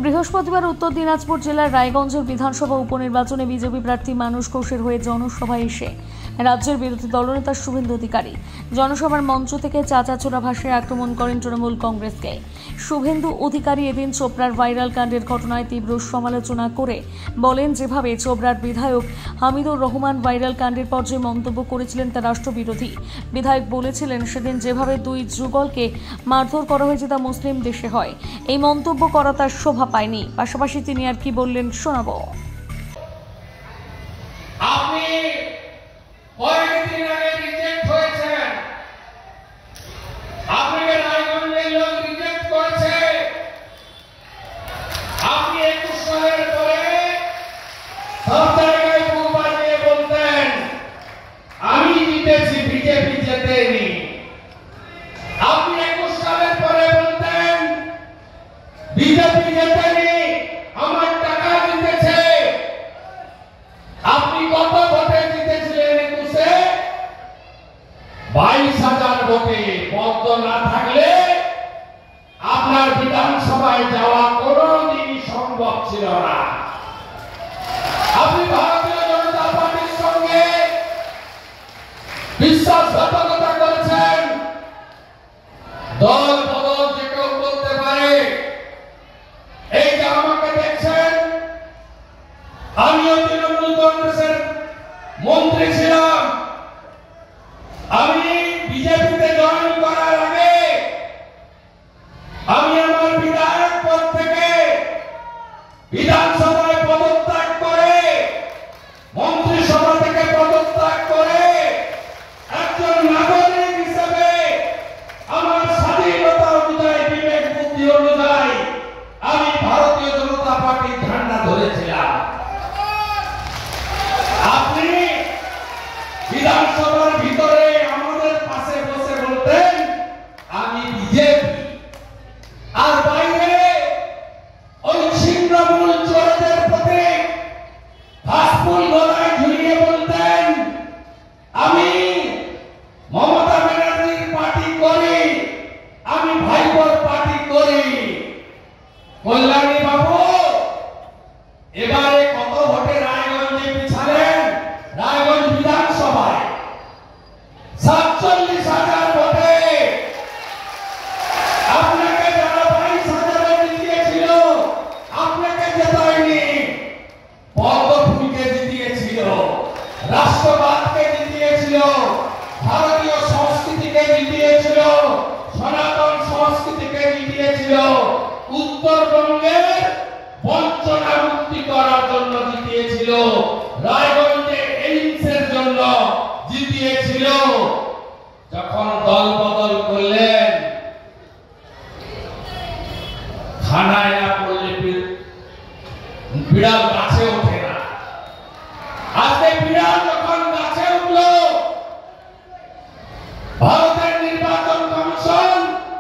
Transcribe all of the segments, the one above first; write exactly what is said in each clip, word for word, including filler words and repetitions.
বৃহস্পতিবার উত্তর দিনাজপুর জেলার রায়গঞ্জের বিধানসভা উপনির্বাচনে বিজেপি প্রার্থী মানুষ ঘোষের হয়ে জনসভায় এসে রাজ্যের বিরোধী দলনেতা শুভেন্দু অধিকারী জনসভার মঞ্চ থেকে চাঁচাছোড়া ভাষায় আক্রমণ করেন তৃণমূল কংগ্রেসকে। শুভেন্দু অধিকারী এদিন চোপড়ার ভাইরাল কাণ্ডের ঘটনায় তীব্র সমালোচনা করে বলেন, যেভাবে চোপড়ার বিধায়ক হামিদুর রহমান ভাইরাল কাণ্ডের পর যে মন্তব্য করেছিলেন তা রাষ্ট্রবিরোধী। বিধায়ক বলেছিলেন, সেদিন যেভাবে দুই যুগলকে মারধর করা হয়েছে তা মুসলিম দেশে হয়। এই মন্তব্য করা তার শোভা পায়নি। পাশাপাশি তিনি আর কি বললেন শোনাবো। আপনি কয়েকদিন আগে রিজেক্ট হয়েছেন, আপনাকে রায়গঞ্জের লোক রিজেক্ট করেছে। আপনি একুশ সালের পরে সব জায়গায় বুক বাজিয়ে বলতেন আমি জিতেছি, বিজেপি জেতেনি। আপনি একুশ সালের পরে বলতেন বিজেপি জেতেনি, আমার টাকা জিতেছে। আপনি কত ভোটে জিতেছিলেন? একুশে বাইশ হাজার ভোটে। পদ্ম না থাকলে আপনার বিধানসভায় যাওয়া কোনদিনই সম্ভব ছিল না। আপনি ভারতীয় জনতা পার্টির সঙ্গে বিশ্বাসঘাতকতা করেছেন। দল বদল যে কেউ করতে পারে। এই যে আমাকে দেখছেন, আমিও তৃণমূল কংগ্রেসের মন্ত্রী ছিলাম। আমি বিজেপিতে জয়েন করার আগে আমি আমার বিধায়ক পদ থেকে বিধানসভায় পদত্যাগ করে, মন্ত্রিসভা থেকে পদত্যাগ করে একজন নাগরিক হিসেবে আমার স্বাধীনতা অনুযায়ী, বিবেক বুদ্ধি অনুযায়ী আমি ভারতীয় জনতা পার্টির ঝান্ডা ধরেছিলাম। আপনি বিধানসভার ভিতরে আমাদের পাশে বসে বলতেন আমি বিজেপি, আর বাইরে ওই ছিন্নমূল চোরদের প্রতি ঘাসফুল গলায় ঝুলিয়ে বলতেন আমি মমতা ব্যানার্জির পার্টি করি, আমি ভাইপোর পার্টি করি। কল্যাণী বাবু এবারে কত ভোটে রায়গঞ্জে পিছালেন? রায়গঞ্জ বিধানসভায় সাতচল্লিশ হাজার ভোটে আপনাকে যারা বাইশ হাজারে জিতিয়েছিল আপনাকে জেতায়নি। পদ্মফুলকে জিতিয়েছিল, রাষ্ট্রবাদকে জিতিয়েছিল, ভারতীয় সংস্কৃতিকে জিতিয়েছিল, সনাতন সংস্কৃতিকে জিতিয়েছিল, উত্তরবঙ্গের বঞ্চনা মুক্তি করার জন্য জিতিয়েছিল, রায়গঞ্জে এইমসের জন্য জিতিয়েছিল। যখন দল বদল করলেন, খানায় না পড়লে বিড়াল গাছে ওঠে না। আজকে বিড়াল যখন গাছে উঠলো, ভারতের নির্বাচন কমিশন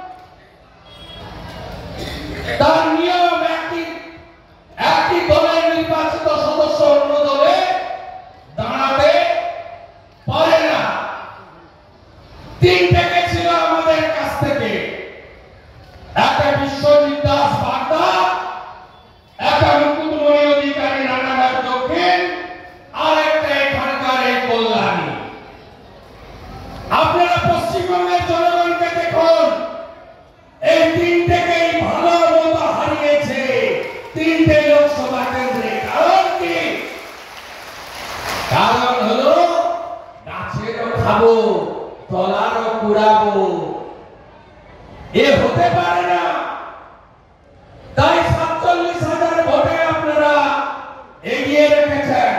তার নিয়ম একটি একটি দলের নির্বাচিত সদস্য অন্য দলে দাঁড়াতে পারে না। তিন থেকে ছিল আমাদের কাছ থেকে, একটা বিশ্বজিৎ দাস বাগদা, একটা মুকুটমণি অধিকারী রানাঘাট দক্ষিণ, আর একটা এখানকার এই কল্যাণী। আপনারা পশ্চিমবঙ্গের জনগণকে দেখুন, এই তিন থেকেই ভালো মতো হারিয়েছে তিনটে লোকসভা কেন্দ্রে। কারণ কি? কারণ হলো গাছেরও খাবো, তলারও কুড়াবো, এ হতে পারে না। তাই সাতচল্লিশ হাজার ভোটে আপনারা এগিয়ে রেখেছেন।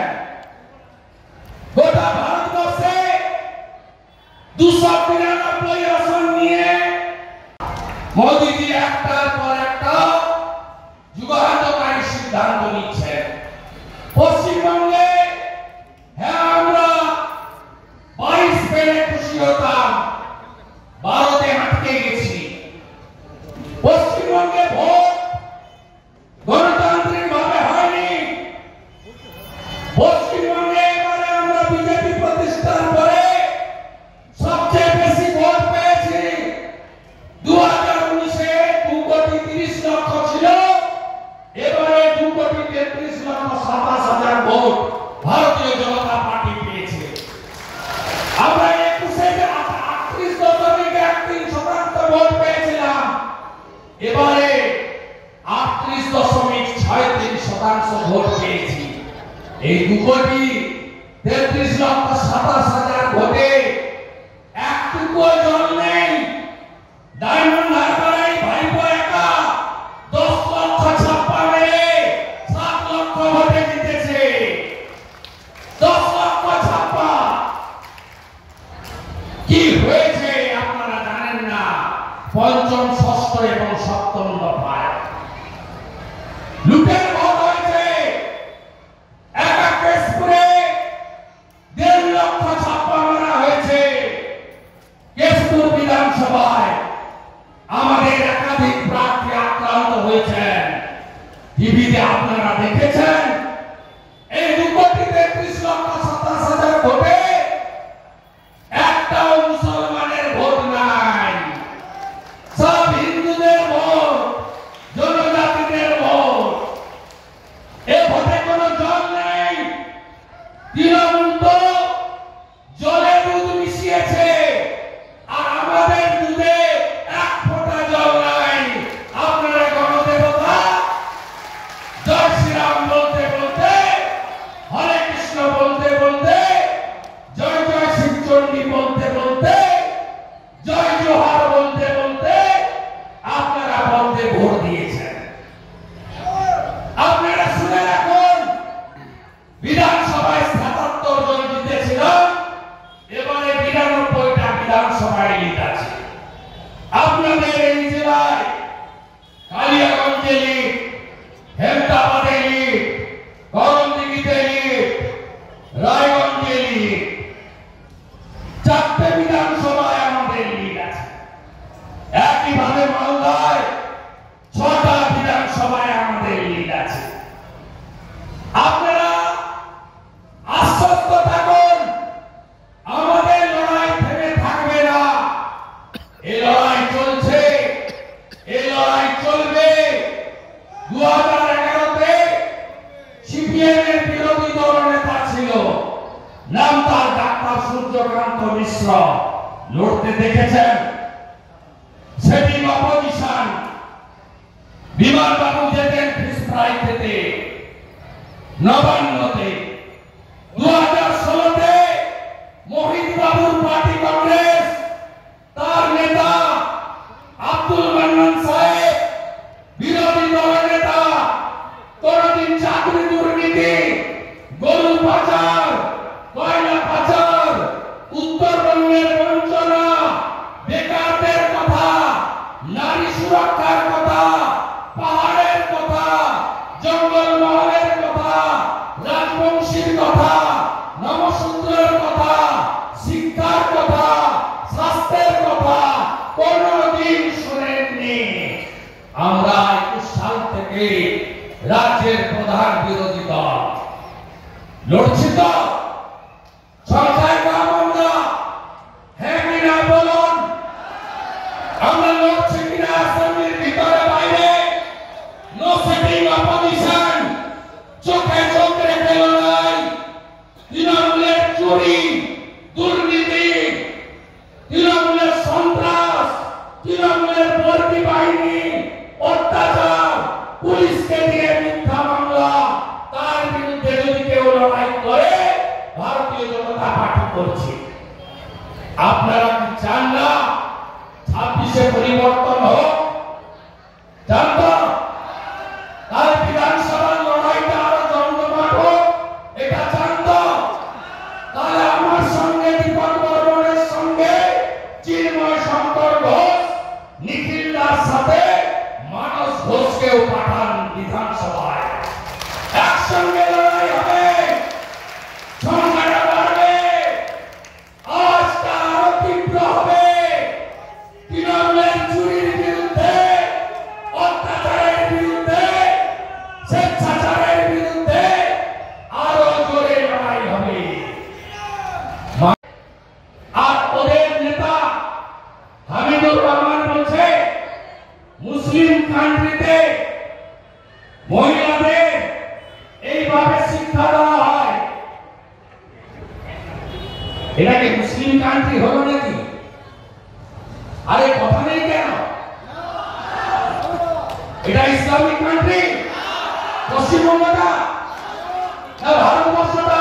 গোটা ভারতবর্ষে দুশো বিরানব্বই আসন নিয়ে মোদীজি একটার পর একটা যুগান্তকারী সিদ্ধান্ত নিচ্ছেন। পশ্চিমবঙ্গে হ্যাঁ আমরা বাইশ পেলে খুশি হতাম, ভারতে আটকে গেছি। পশ্চিমবঙ্গে ভোট গণতান্ত্রিক ভাবে হয়নি। পশ্চিমবঙ্গে এবারে আমরা বিজেপি প্রতিষ্ঠার পরে সবচেয়ে বেশি ভোট পেয়েছি। দু হাজার উনিশে দু কোটি তিরিশ লক্ষ ছিল, কোটি তেত্রিশ লক্ষ সাতাশ হাজার ভোটে একটুকু জল নেই। ডায়মন্ড হারবারে ভাইপো একা দশ লক্ষ ছাপ্পা মেরে সাত লক্ষ ভোটে জিতেছে। দশ লক্ষ ছাপ্পা কি হয়েছে আপনারা জানেন না। পঞ্চম, ষষ্ঠ এবং সপ্তম দফায় লুটের ভোট হয়েছে। একা কেশপুরে দেড় লক্ষ ছাপ্পা মারা হয়েছে। কেশপুর বিধানসভায় আমাদের একাধিক প্রার্থী আক্রান্ত হয়েছেন। টিভিতে আপনারা দেখেছেন। এই দু কোটি তেত্রিশ লক্ষ সাতাশ হাজার ভোটে একটাও মুসলমানের ভোট নাই। সব হিন্দুদের ভোট, জনজাতিদের ভোট। এ ভোটে কোনো জল নেই। তৃণমূল তো জলে দুধ মিশিয়েছে, আর আমাদের দুধে এক ফোঁটা জল নাই। আপনারা গণদেবতা জয় শ্রীরাম বলতে বলতে, হরে কৃষ্ণ বলতে বলতে, জয় জয় শিবচণ্ডী বলতে বলতে, জয় জোহার বলতে বলতে আপনারা বলতে ভোট দিয়েছেন। আপনারা শুনে রাখুন, বিধানসভায় সাতাত্তর জন জিতেছিলাম, এবারে বিরানব্বইটা বিধানসভায় লিড আছে। আপনাদের এই জেলায় কালিয়াগঞ্জে লিড, হেমতাবাদে লিড, করণদিঘিতে লিড, রায়গঞ্জে লিড। চারটে বিধানসভায় আমাদের লিড আছে। একইভাবে মালদায় ছটা বিধানসভায় আমাদের লিড আছে। আপনারা আশ্বস্ত থাকুন, আমাদের লড়াই থেমে থাকবে না। এই লড়াই চলছে, এই লড়াই চলবে। দু হাজার এগারোতে সিপিএম এর বিরোধী দল নেতা ছিল, নাম তার ডাক্তার সূর্যকান্ত মিশ্র। লড়তে দেখেছেন। সেদিন অপোজিশন বিমান বাবু যেতেন ফিস ফ্রাই খেতে নবান্নতে। দু হাজার ষোলোতে মোহিত বাবুর পার্টি কংগ্রেস, তার নেতা আব্দুল মান্নান সাহেব, বিরোধী দলের নেতা, কোনদিন চাকরি দুর্নীতি, গরু পাচার, কয়লা পাচার, উত্তরবঙ্গের বঞ্চনা, বেকারদের কথা, নারী সুরক্ষার কথা, পাহাড়ের কথা, জঙ্গল মহলের কথা, রাজবংশীর কথা, নমসূত্রের কথা, শিক্ষার কথা, স্বাস্থ্যের কথা কোনদিন শুনেননি। আমরা একুশ সাল থেকে রাজ্যের প্রধান বিরোধী দল লড়ছি তো। সরকার আমরা হ্যাঁ কিনা বলুন। আমরা লড়ছি কিনা অ্যাসেম্বলির ভিতরে বাইরে? নো সিটিং অপোজিশন, চোখে চোখ রেখে লড়াই। তৃণমূলের চুরি, দুর্নীতি, তৃণমূলের সন্ত্রাস, তৃণমূলের বর্গী বাহিনী, অত্যাচার, পুলিশকে দিয়ে মিথ্যা মামলা, তার বিরুদ্ধে যদি কেউ লড়াই করে, ভারতীয় জনতা পার্টি করছে। আপনারা কি চান না ছাব্বিশে পরিবর্তন হোক? চান তো? তার বিধানসভার লড়াইটা আরো জমজমাট হোক, এটা চান তো? তাহলে আমার সঙ্গে দীপক বর্মনের সঙ্গে চিন্ময় শঙ্কর ঘোষ, নিখিল দাস সাথে মানস ঘোষকেও পাঠান বিধানসভায়। একসঙ্গে লড়াই হবে, সংখ্যাটা বাড়বে, আজটা আরো তীব্র হবে। তৃণমূলের চুরির বিরুদ্ধে, অত্যাচারের বিরুদ্ধে, স্বেচ্ছাচারের বিরুদ্ধে আরো জোরে লড়াই হবে। আর ওদের নেতা হামিদুর রহমান বলছে মুসলিম কান্ট্রিতে মহিলাদের এইভাবে শিক্ষা দেওয়া হয়। এটা কি মুসলিম কান্ট্রি হলো নাকি? আরে কথা নেই কেন? এটা ইসলামিক কান্ট্রি? পশ্চিমবঙ্গটা না ভারতবর্ষটা?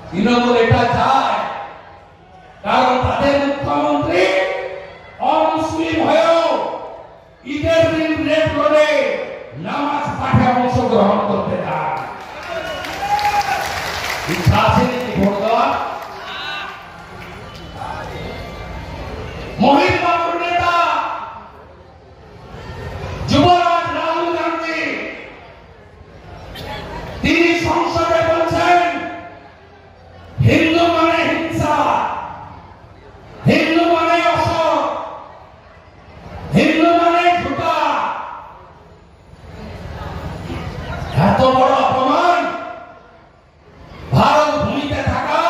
তৃণমূল এটা চায়, কারণ তাদের মুখ্যমন্ত্রী অমুসলিম হয়েও ঈদের দিন রেড রোডে নামাজ পাঠে অংশগ্রহণ করতে চায়। ইচ্ছা আছে নাকি ভোট দেওয়ার? মোহিত বাবুর নেতা যুবরাজ রাহুল গান্ধী তিনি সংসদে বলছেন হিন্দু মানে হিংসা, হিন্দু মানে অসৎ, হিন্দু মানে ঝুটা। এত বড় অপমান ভারত ভূমিতে থাকা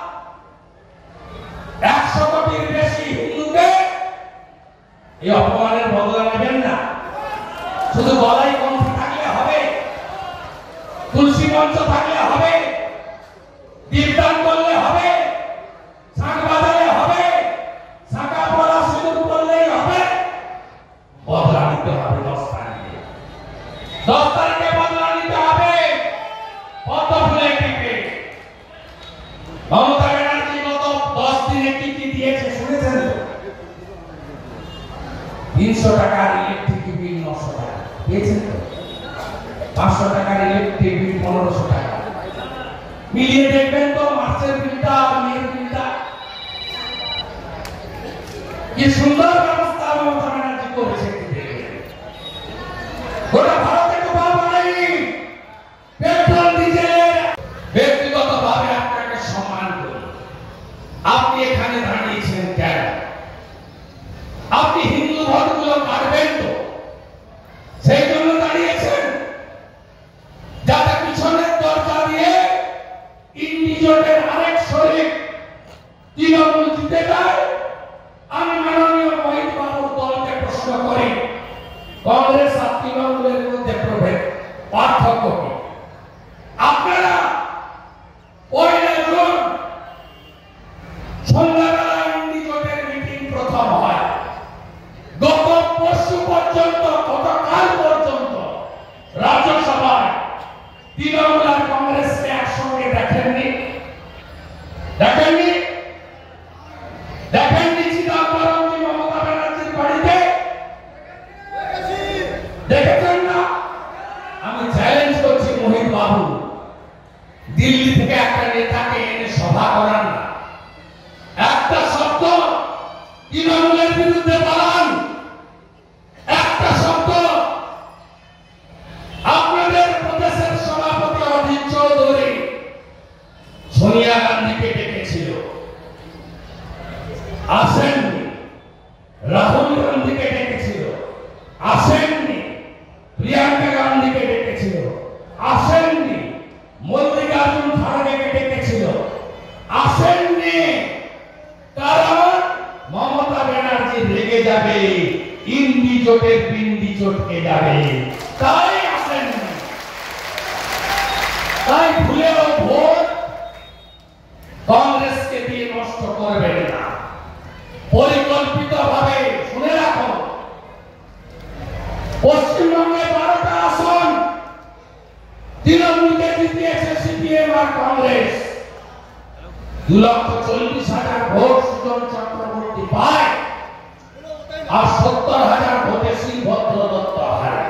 একশো কোটির বেশি হিন্দুকে এই অপমানের বদলা নেবেন না। শুধু গলায় কণ্ঠ থাকলে হবে, তুলসী মঞ্চ থাকলে হবে, দীপদান করলে হবে, শাঁখ বাজালে হবে, শাঁখা পড়া সিঁদুর করলেই হবে? বদলা নিতে হবে দশ তারিখে। দশ তারিখে বদলা নিতে হবে। কত ফুলে টিপে মমতা ব্যানার্জি গত দশ দিনে কি কি দিয়েছে শুনেছেন তো? তিনশো টাকার ইলেকট্রিক বিল নশো টাকা পেয়েছেন তো? পাঁচশো টাকার ইলেকট্রিক বিল পনেরোশো টাকা মিলিয়ে দেখবেন তো মাসের বিলটা আর মেয়ের বিলটা কি সুন্দর ব্যবস্থা মমতা ব্যানার্জি করেছে। গোটা ভারতে তো ভাব বানায়নি। পেট্রোল ডিজেলের ব্যক্তিগতভাবে আপনাকে সম্মান করি। আপনি এখানে দাঁড়িয়েছেন কেন? আপনি হিন্দু ভোটগুলো কাটবেন তো, সেই জন্য দাঁড়িয়েছেন, যাতে পিছনের দরজা দিয়ে ইন্ডিজোটের আরেক শরীর তৃণমূল জিতে যায়। আমি মাননীয় মোহিত বাবুর দলকে প্রশ্ন করি, কংগ্রেস আর তৃণমূলের মধ্যে প্রভেদ পার্থক্য কি? আপনারা পয়লা জুন সন্ধ্যাবেলা ইন্ডিজোটের মিটিং প্রথম হয়। গত পরশু পর্যন্ত, গতকাল পর্যন্ত রাজ্যসভায় তৃণমূল আর কংগ্রেসকে একসঙ্গে দেখেননি। দেখেননি দেখেননি চিদম্বরমজি মমতা ব্যানার্জির বাড়িতে দেখেছেন না? আমি চ্যালেঞ্জ করছি মোহিত বাবু, দিল্লি থেকে একটা নেতাকে এনে সভা করান না, একটা শব্দ তৃণমূলের বিরুদ্ধে বলান, একটা শব্দ। আপনাদের প্রদেশের সভাপতি অধীর চৌধুরী সোনিয়া গান্ধীকে ডেকেছিল, আসেননি। রাহুল গান্ধীকে ডেকেছিল, আসেননি। প্রিয়াঙ্কা গান্ধীকে ডেকেছিল, আসেননি। মল্লিকার্জুন খাড়গেকে ডেকেছিল, আসেননি। কারণ মমতা ব্যানার্জি রেগে যাবে, ইন্ডি জোটের পিন্ডি চটকে যাবে, তাই আসেননি। তাই ভুলেও ভোট কংগ্রেসকে দিয়ে নষ্ট করবেন না। পরিকল্পিতভাবে শুনে রাখো, পশ্চিমবঙ্গে বারোটা আসন তৃণমূলকে জিতিয়েছে সিপিএম আর কংগ্রেস। দু লক্ষ চল্লিশ হাজার ভোট সুজন চক্রবর্তী পায়, আর সত্তর হাজার ভোটে শ্রীভদ্র দত্ত হারে।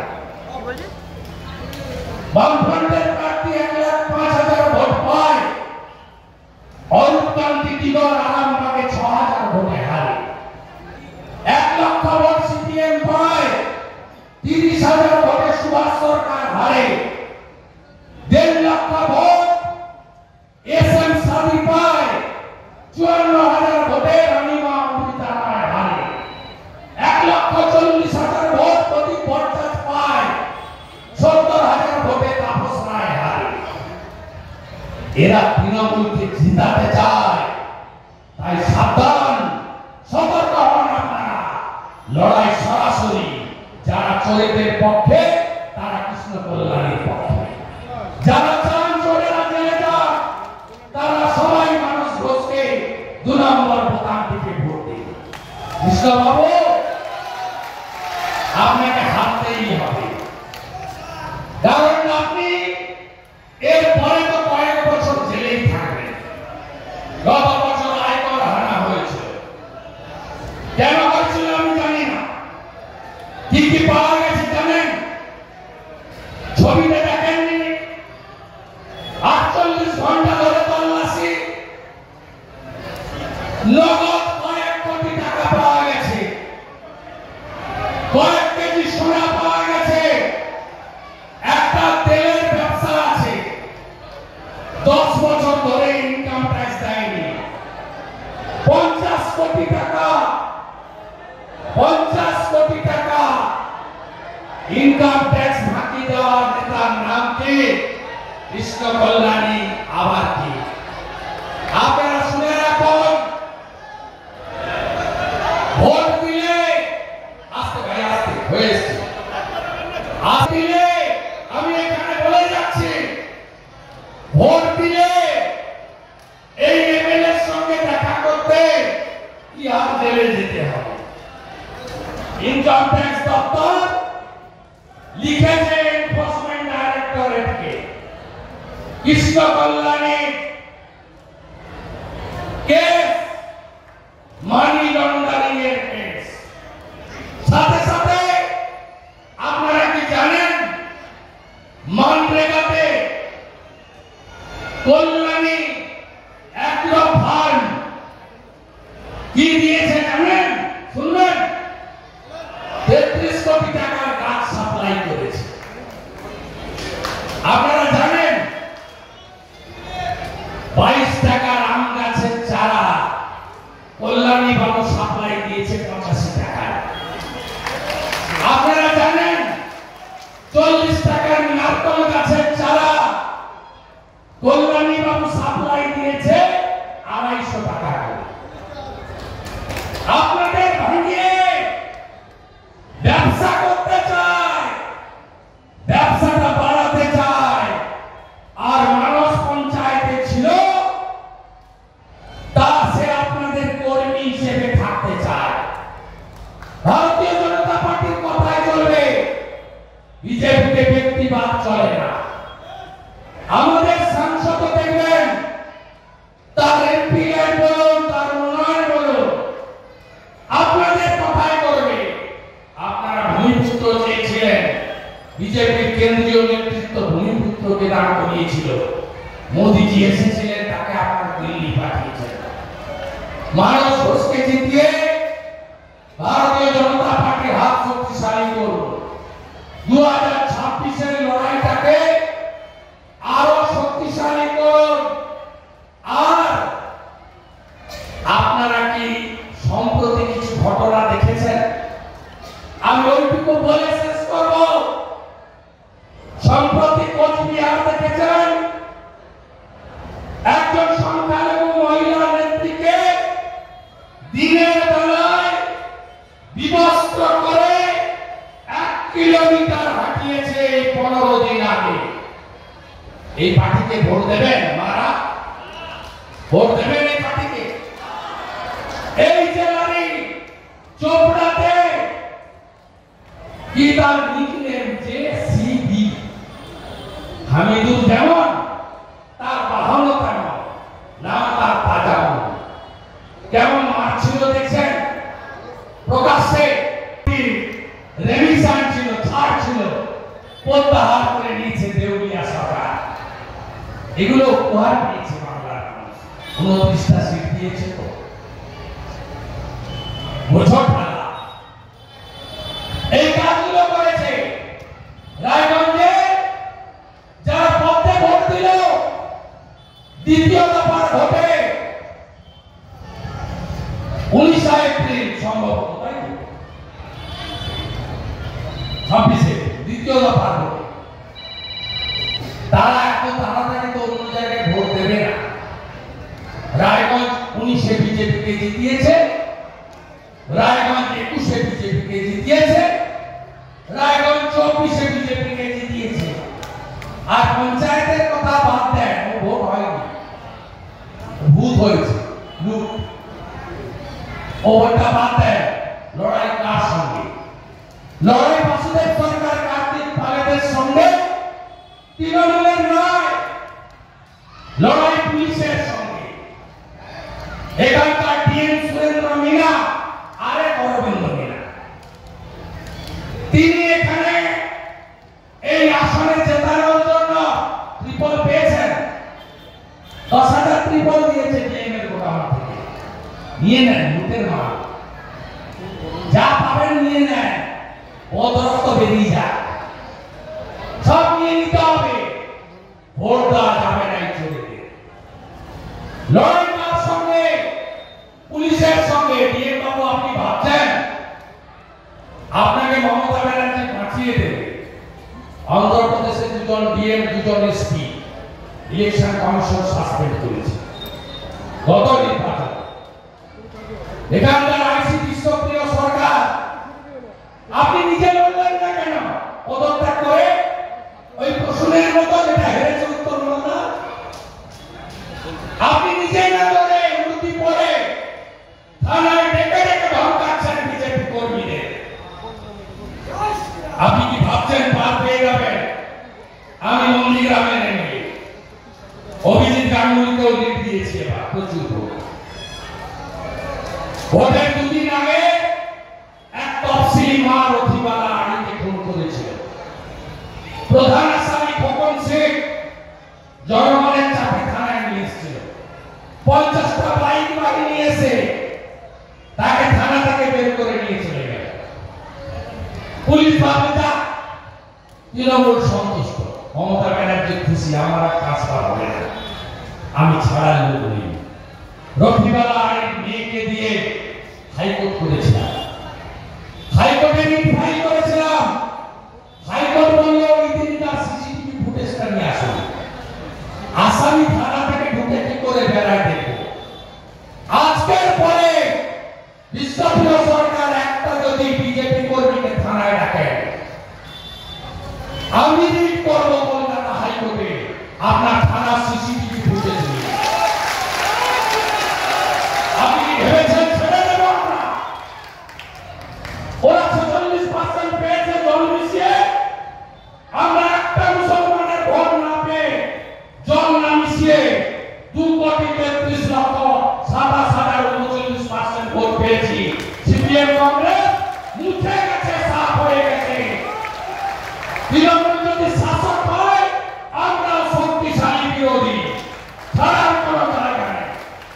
বামফ্রন্টের প্রার্থী এক লাখ পাঁচ হাজার ভোট পায়, অরূপ কান্তি দিগর আরামবাগে ছ হাজার ভোটে হারে। এক লক্ষ ভোট সিপিএম পায়, তিরিশ হাজার ভোটে সুভাষ সরকার হারে। দেড় লক্ষ ভোট এস এম সাদি পায়, চুয়ান্ন হাজার ভোটে রানীমা অমৃতা রায় হারে। এক লক্ষ চল্লিশ হাজার ভোট প্রদীপ ভট্টাচার্য পায়, সত্তর হাজার ভোটে তাপস রায় হারে। এরা তৃণমূলকে জিতাতে চায়, তাই সাবধান, সতর্ক হন আপনারা। লড়াই সরাসরি, যারা চোরেদের পক্ষে তারা কৃষ্ণ কল্যাণের পক্ষে, যারা চান চোরেরা জেলে যাক তারা সবাই মানুষ ঘোষকে দু নম্বর বোতাম টিপে ভোট দিন। কৃষ্ণবাবু, আপনাকে হারতেই হবে, কারণ আপনি এর পরে তো কয়েক বছর জেলেই থাকবেন। নগদ কয়েক কোটি টাকা পাওয়া গেছে, কয়েক কেজি সোনা পাওয়া গেছে। একটা তেলের ব্যবসা আছে, দশ বছর ধরে ইনকাম ট্যাক্স দেয়নি। পঞ্চাশ কোটি টাকা পঞ্চাশ কোটি টাকা ইনকাম ট্যাক্স ফাঁকি দেওয়া নেতার নাম কি? কৃষ্ণ কল্যাণী। আবার কি? আপনারা শুনে রাখুন, ভোট দিলে আস্তে ভাই আস্তে হয়েছে আস্তে দিলে আমি এখানে বলে যাচ্ছি, ভোট দিলে এই এমএলএ এর সঙ্গে দেখা করতে কি আর জেলে যেতে হবে? ইনকাম ট্যাক্স দপ্তর লিখেছে এনফোর্সমেন্ট ডাইরেক্টরেটকে Krishna Kalyani case money laundering এর কেস। সাথে সাথে আপনারা কি জানেন মানরেগাতে কল্যাণী অ্যাগ্রো ফার্ম কি দিয়েছে জানেন? শুনবেন, তেত্রিশ কোটি টাকার গাছ সাপ্লাই করেছে। আপনারা জানেন বাইশ টাকার আম গাছের চারা কল্যাণী বাবু সাপ্লাই দিয়েছে পঁচাশি টাকায়। আপনারা জানেন চল্লিশ টাকার নারকেল গাছের চারা কল্যাণী বাবু সাপ্লাই দিয়েছে আড়াইশো টাকা করে। আপনাদের ভাঙিয়ে ব্যবসা করতে চায়, ব্যবসাটা বাড়াতে চায়, আর মানুষ পঞ্চায়েতে ছিল তা সে আপনাদের কর্মী হিসেবে থাকতে চায়। ভারতীয় জনতা পার্টির কথায় চলবে, বিজেপিতে ব্যক্তিবাদ চলে না। আমাদের সাংসদ দেখবেন তার এমপি বলুন, তার উন্নয়ন বলুন, আপনাদের কথায় করবে। আপনারা ভূমিপুত্র চেয়েছিলেন, বিজেপির কেন্দ্রীয় নেতৃত্ব ভূমিপুত্রকে দাঁড় করিয়েছিল। মোদীজি এসেছিলেন, তাকে আপনারা দিল্লি পাঠিয়েছেন। মানুষ ঘোষকে জিতিয়ে ভারতীয় জনতা পার্টির হাত শক্তিশালী করুন। দু হাজার ছাব্বিশের লড়াইটাকে আরো শক্তিশালী করুন। আর আপনারা কি সম্প্রতি কিছু ঘটনা দেখেছেন? আমি ওইটুকু বলে শেষ করব। সম্প্রতি কোচবিহার দেখেছেন একজন সংখ্যালঘু মহিলা নেত্রীকে দিনের বেলায় বিবস্ত্র করে এক কিলোমিটার হাঁটিয়েছে এই পনেরো দিন আগে। এই পার্টিকে ভোট দেবেন? মারা ভোট দেবেন এই পার্টিকে? এই জেলারই চোপড়াতে কি তার নিকনেম যে সিবি হামিদুল, যেমন তার বাহন তেমন নাম, তার তাজা কেমন মারছিল দেখছেন? প্রকাশ্যে রেমিশন ছিল, ছাড় ছিল, প্রত্যাহার করে নিয়েছে দেউলিয়া সরকার। এগুলো উপহার পেয়েছে বাংলার মানুষ। উনত্রিশটা সিট দিয়েছে তো বছর ঠান্ডা এই কাজগুলো করেছে। রায়গঞ্জে যারা পদ্মে ভোট দিল দ্বিতীয় দফার ভোটে উনিশে এপ্রিল সম্ভবত, তাই ছাব্বিশে দ্বিতীয় দফার ভোটে, তারা এত তাড়াতাড়ি তো অন্য জায়গায় ভোট দেবে না। রায়গঞ্জ উনিশে বিজেপিকে জিতিয়েছে, রায়গঞ্জ একুশে বিজেপিকে জিতিয়েছে, রায়গঞ্জ চব্বিশে বিজেপিকে জিতিয়েছে। আর পঞ্চায়েতের কথা বাদ দেন, ও ভোট হয়নি, ভূত হয়েছে, লুট। ওটা বাদ দেন, লড়াই কার সঙ্গে? লড়াই বাসুদেব সরকার, কার্তিক পালেদের সঙ্গে, তৃণমূলের নয়। লড়াই পুলিশের সঙ্গে। এখানকার ডিএম সুরেন্দ্র মিনা আরেক অরবিন্দ মিনা, তিনি এখানে এই আসনে জেতানোর জন্য ত্রিপল পেয়েছেন। দশ হাজার ত্রিপল দিয়েছে ডিএম এর গোডাউন থেকে। নিয়ে নেন লুটের মাল, যা পাবেন নিয়ে নেন, অদরক্ত বেরিয়ে যায়, সব নিয়ে নিতে হবে, ভোট দেওয়া যাবে না। চোরেদের লড়াই কার সঙ্গে? পুলিশের সঙ্গে। ডিএম বাবু, আপনি ভাবছেন আপনাকে মমতা ব্যানার্জি বাঁচিয়ে দেবে? অন্ধ্রপ্রদেশে দুজন ডিএম, দুজন এসপি ইলেকশন কমিশন সাসপেন্ড করেছে গত নির্বাচন। এখানকার আইসিটি সক্রিয় সরকার, আপনি নিজে লড়লেন না কেন? পদত্যাগ করে ওই প্রশ্নের মতো যেটা হেরেছে উত্তর বাংলা, আপনি নিজে না লড়ে উন্নতি পড়ে থানায় ডেকে ডেকে ধমকাচ্ছেন বিজেপি কর্মীদের। আপনি কি ভাবছেন পার পেয়ে যাবেন? আমি নন্দীগ্রামে নেমে অভিজিৎ গাঙ্গুলিকেও লিড দিয়েছি এবার প্রচুর ভোট। ভোটের দুদিন আগে এক তফসিলি মা রথিবালা আড়িকে খুন করেছিল। প্রধান আসামি খোকন শেখ জনগণের চাপে থানায় নিয়ে এসেছিল। পঞ্চাশটা বাইক বাহিনী এসে তাকে থানা থেকে বের করে নিয়ে চলে গেল। পুলিশ ভাবে যা, তৃণমূল সন্তুষ্ট, মমতা ব্যানার্জি খুশি, আমার আর কাজ পার হবে না, আমি ছাড়া লোক নেই। রথিবালা আড়ির মেয়েকে দিয়ে হাইকোর্ট করেছিলাম, হাইকোর্টে রিট ফাইল করেছিলাম। হাইকোর্ট বলল ওই দিন তার সিসিটিভি ফুটেজটা নিয়ে আসুন। আসামি থানা থেকে ঢুকে কি করে বেড়ায় দেখবো? আজকের পরে বিশ্বপ্রিয় সরকার একটা যদি বিজেপি কর্মীকে থানায় রাখেন, আমি রিট করবো কলকাতা হাইকোর্টে আপনার থানার সিসিটিভি ফুটেজ নিয়ে। আপনি ভেবেছেন ছেড়ে দেব আমরা? ওরা ছেচল্লিশ পার্সেন্ট পেয়েছে জল মিশিয়ে, আমরা একটা মুসলমানের ভোট না পেয়ে জল না মিশিয়ে দু কোটি তেত্রিশ লক্ষ সাতাশ হাজার উনচল্লিশ পার্সেন্ট ভোট পেয়েছি। সিপিএম কংগ্রেস মুছে গেছে, সাফ হয়ে গেছে। তৃণমূল যদি শাসক হয়, আমরা শক্তিশালী বিরোধী, ছাড়ার কোন জায়গা নেই।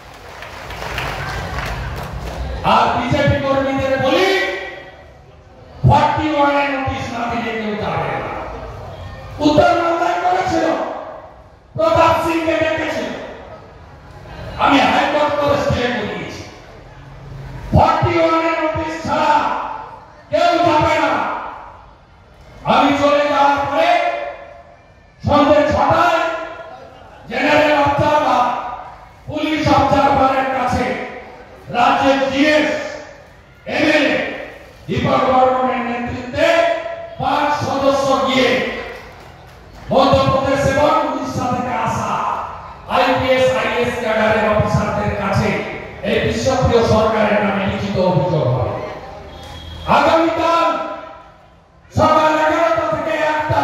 আর বিজেপি কর্মীদের বলি, ফর্টি ওয়ানে নোটিশ না দিলে কেউ যাবে না। উত্তর বাংলায় করেছিল, প্রতাপ সিংকে ডেকেছিল, আমি হাইকোর্ট করে স্টে করিয়েছি। ফর্টি ওয়ানে নোটিশ ছাড়া কেউ যাবে না। আমি চলে যাওয়ার পরে সন্ধ্যে ছটায় জেনারেল অবজারভার, পুলিশ অবজারভারের কাছে রাজ্যের জিএস, এমএলএ দীপক বর্মনের নেতৃত্বে পাঁচ সদস্য গিয়ে মধ্যপ্রদেশ এবং উড়িষ্যা থেকে আসা আইপিএস আইএস ক্যাডারের অফিসারদের কাছে এই বিশ্বপ্রিয় সরকারের নামে লিখিত অভিযোগ হবে। আগামীকাল সকাল এগারোটা থেকে একটা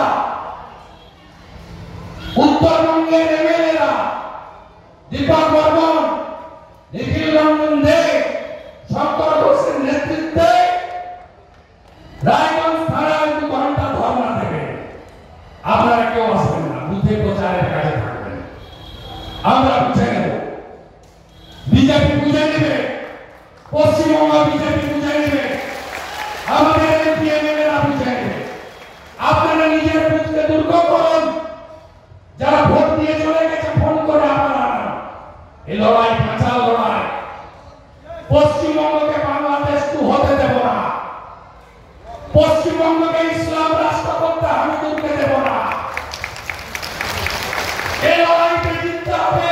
উত্তরবঙ্গের এমএলএরা দীপক বর্মন, নিখিল রঞ্জন দে, শঙ্কর ঘোষের নেতৃত্বে রায়গঞ্জ থানায় দু ঘন্টা ধর্ণা দেবে। আপনারা কেউ আসবেন না, বুদ্ধি প্রচারের কাজে থাকবেন। আমরা বুঝে নেব, বিজেপি বুঝে নেবে, পশ্চিমবঙ্গ বিজেপি বুঝে নেবে, আমাদের এমপি এমএলএরা বুঝে নেবে। আপনারা নিজের বুঝতে দুর্গ করুন, যারা ভোট দিয়ে চলে গেছে ফোন করে আপনারা এই লড়াই বাঁচাও লড়াই। পশ্চিমবঙ্গকে বাংলাদেশ টু হতে দেব না, পশ্চিমবঙ্গকে ইসলাম রাষ্ট্র করতে আমি করতে দেব না। এই লড়াইতে জিততে হবে।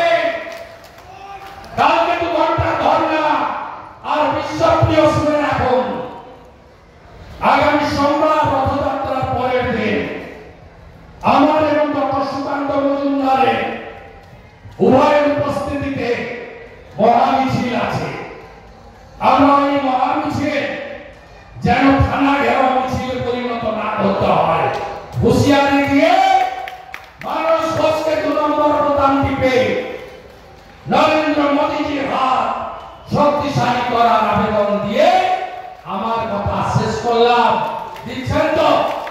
কালকে দু ঘন্টা ধর্ণা আর বিশ্বপ্রিয় শুনে রাখুন, আগামী সোমবার রথযাত্রার পরের দিন আমার এবং ডক্টর সুকান্ত মজুমদারের উভয়ের উপস্থিতিতে মহামিছিল আছে। আমরা এই মহামিছিল যেন থানা ঘেরাও মিছিলে পরিণত না করতে হয়, হুঁশিয়ারি দিয়ে মানুষ ঘোষকে দু নম্বর বোতাম টিপে নরেন্দ্র মোদীজির হাত শক্তিশালী করার আবেদন দিয়ে আমার কথা শেষ করলাম। দিচ্ছেন তো?